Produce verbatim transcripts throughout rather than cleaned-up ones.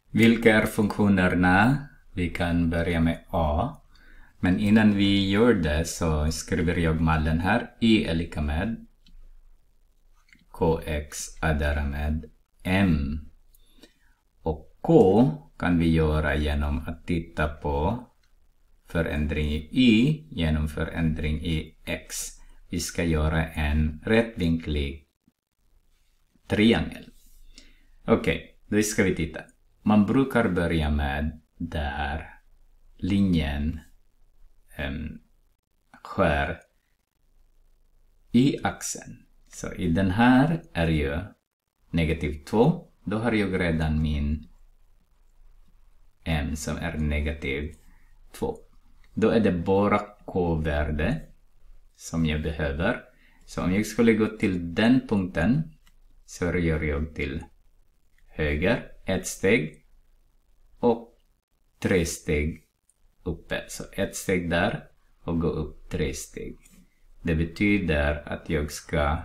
Vilka är funktionerna? Vi kan börja med A. Men innan vi gör det så skriver jag mallen här. Y är lika med kx addera med m. Och K kan vi göra genom att titta på förändring i Y genom förändring i X. Vi ska göra en rättvinklig triangel. Okej, okay, då ska vi titta. Man brukar börja med där linjen um, skär i axeln. Så i den här är ju negativ två. Då har jag redan min m som är negativ två. Då är det bara k-värde som jag behöver. Så om jag skulle gå till den punkten så rör jag till höger ett steg och tre steg uppe. Så ett steg där och gå upp tre steg. Det betyder att jag ska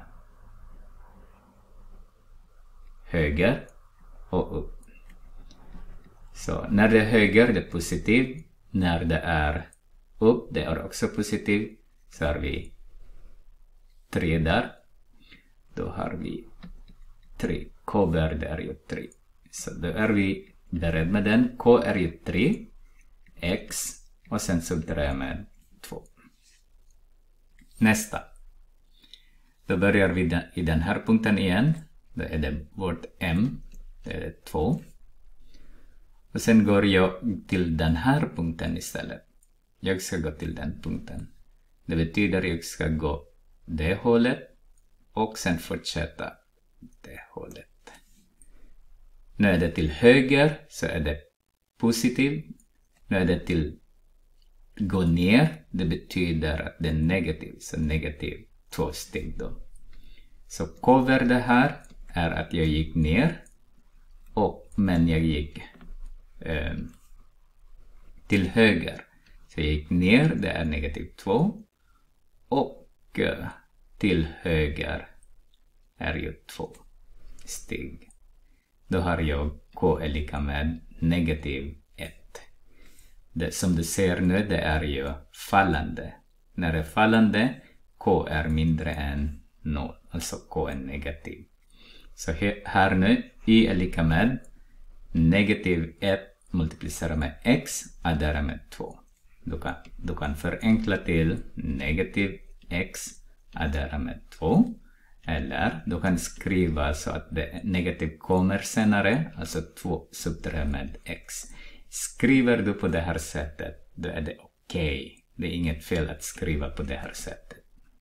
höger och upp. Så när det är höger det är positivt. När det är upp det är också positivt. Så har vi tre där. Då har vi tre. K-värde är ju tre. Så då är vi beredd med den. K är ju tre. X. Och sen subtraherar jag med två. Nästa. Då börjar vi i den här punkten igen. Då är det vårt m. Det är två. Och sen går jag till den här punkten istället. Jag ska gå till den punkten. Det betyder att jag ska gå det hållet. Och sen fortsätta det hållet. Nu är det till höger så är det positivt. Nu är det till gå ner. Det betyder att det är negativt. Så negativ två steg då. Så k-värde här är att jag gick ner. Och, men jag gick eh, till höger. Så jag gick ner. Det är negativ två. Och eh, till höger är ju två steg. Då har jag k är lika med negativ ett. Det som du ser nu det är ju fallande. När det är fallande, k är mindre än noll. Alltså k är negativ. Så här nu, y är lika med negativ ett multiplicerat med x addera med två. Du kan, du kan förenkla till negativ x addera med två. Eller du kan skriva så att det negativ kommer senare. Alltså två subtraherat med x. Skriver du på det här sättet, då är det okej. Okay. Det är inget fel att skriva på det här sättet.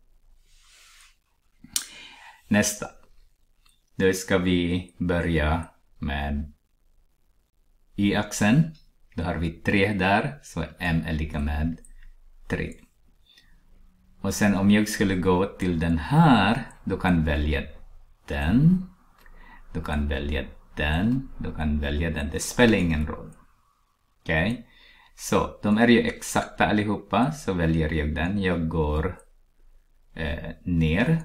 Nästa. Då ska vi börja med y-axeln. Då har vi tre där. Så m är lika med tre. Och sen om jag skulle gå till den här. Du kan välja den. Du kan välja den. Du kan välja den. Det spelar ingen roll. Okej. Okay? Så de är ju exakta allihopa. Så väljer jag den. Jag går eh, ner.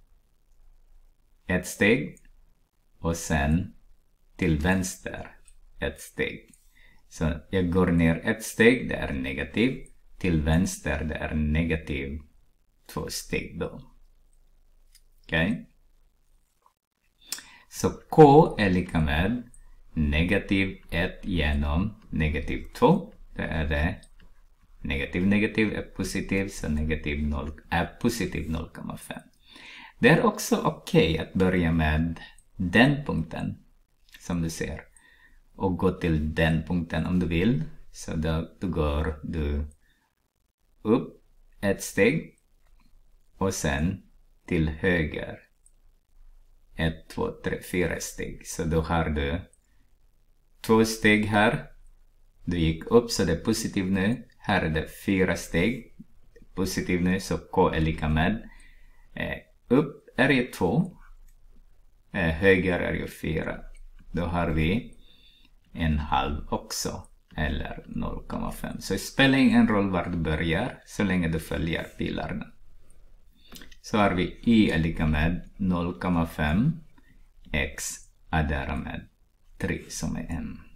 Ett steg. Och sen till vänster. Ett steg. Så jag går ner ett steg. Det är negativ. Till vänster det är negativ. Två steg då. Okej. Okay. Så k är lika med negativ ett genom negativ två. Det är det. Negativ negativ är positiv. Så negativ noll är positiv noll komma fem. Det är också okej okay att börja med den punkten. Som du ser. Och gå till den punkten om du vill. Så då, då går du upp ett steg. Och sen till höger. ett, två, tre, fyra steg. Så då har du två steg här. Du gick upp så det är positivt nu. Här är det fyra steg. Positivt nu så k är lika med. Eh, upp är ju två. Eh, höger är ju fyra. Då har vi en halv också. Eller noll komma fem. Så det spelar ingen roll var du börjar. Så länge du följer pilarna. Så har vi y är lika med noll komma fem x addera med tre som är m.